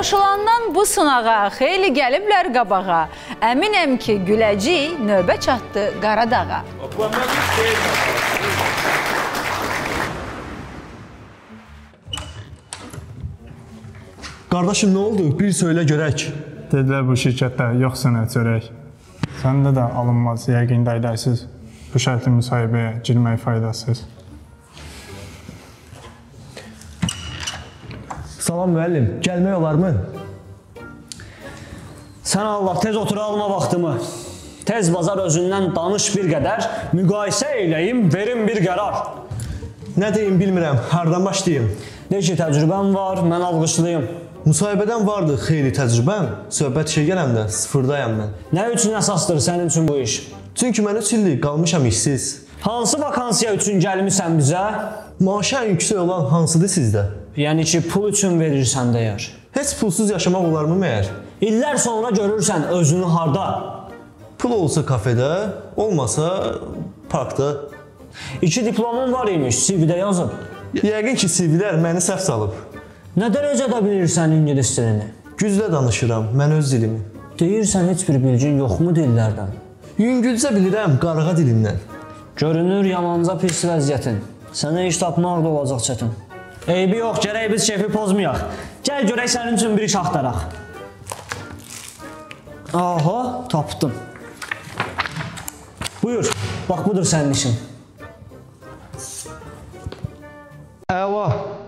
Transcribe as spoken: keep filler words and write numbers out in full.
Qoşulandan bu sınağa xeyli gəliblər qabağa. Əminəm ki, güləcək, növbə çatdı Qaradağa. Qardaşım, nə oldu? Bir söylə görək. Dedilər bu şirkətdə yox sənə çörək. Səndə də alınmaz, yəqin daydaysız. Bu şərtli müsahibəyə girmək faydasız. Salam müəllim, gəlmək olarmı? Sən Allah, tez otur alma vaxtımı. Tez bazar özündən danış bir qədər, müqayisə eləyim, verim bir qərar. Nə deyim bilmirəm, hardan başlayayım? De ki, təcrübəm var, mən alqışlıyım. Müsahibədən vardı xeyli təcrübəm, söhbət işə gələndə sıfırdayam mən. Nə üçün əsasdır sənin üçün bu iş? Çünki mən üç illik qalmışam işsiz. Hansı vakansiya üçün gəlmirsən bizə? Maaşı ən yüksək olan hansıdır sizdə? Yəni ki, pul üçün verirsən deyər. Heç pulsuz yaşamaq olarmı məyər? İllər sonra görürsən özünü harda? Pul olsa kafedə, olmasa parkda. İki diplomun var imiş, C V-də yazıb. Yəqin ki, C V-lər məni səhv salıb. Nə dərəcədə bilirsən ingilis dilini? Güclə danışıram, mən öz dilimi. Deyirsən, heç bir bilgin yoxmu dillərdən? Yüngülcə bilirəm qarğa dilindən. Görünür yamanca pis vəziyyətin. Sənə iş tapmaq da olacaq çətin. Eybi yox, gərək biz şefi pozmayaq. Gəl görək sənin üçün bir iş axtaraq. Aha, tapdım. Buyur, bax budur sənin işin. Əla.